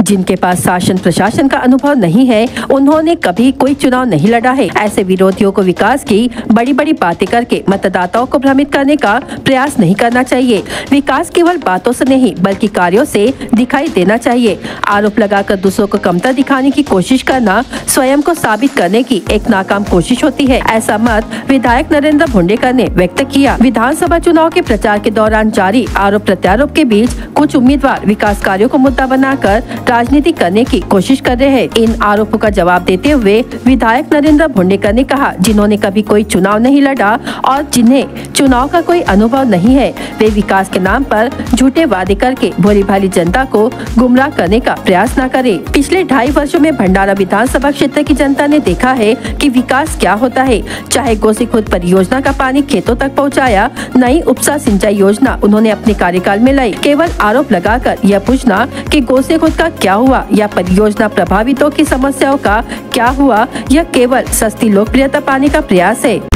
जिनके पास शासन प्रशासन का अनुभव नहीं है, उन्होंने कभी कोई चुनाव नहीं लड़ा है। ऐसे विरोधियों को विकास की बड़ी बड़ी बातें करके मतदाताओं को भ्रमित करने का प्रयास नहीं करना चाहिए। विकास केवल बातों से नहीं बल्कि कार्यों से दिखाई देना चाहिए। आरोप लगाकर दूसरों को कमतर दिखाने की कोशिश करना स्वयं को साबित करने की एक नाकाम कोशिश होती है। ऐसा मत विधायक नरेंद्र भुंडेकर ने व्यक्त किया। विधानसभा चुनाव के प्रचार के दौरान जारी आरोप प्रत्यारोप के बीच कुछ उम्मीदवार विकास कार्यों को मुद्दा बनाकर राजनीति करने की कोशिश कर रहे हैं। इन आरोपों का जवाब देते हुए विधायक नरेंद्र भुंडेकर ने कहा, जिन्होंने कभी कोई चुनाव नहीं लड़ा और जिन्हें चुनाव का कोई अनुभव नहीं है, वे विकास के नाम पर झूठे वादे करके भोली भाली जनता को गुमराह करने का प्रयास न करें। पिछले 2.5 वर्षों में भंडारा विधानसभा क्षेत्र की जनता ने देखा है कि विकास क्या होता है। चाहे गोसीखुर्द परियोजना का पानी खेतों तक पहुंचाया, नई उपसा सिंचाई योजना उन्होंने अपने कार्यकाल में लाई। केवल आरोप लगाकर यह पूछना कि गोसीखुर्द का क्या हुआ या परियोजना प्रभावितों की समस्याओं का क्या हुआ, यह केवल सस्ती लोकप्रियता पाने का प्रयास है।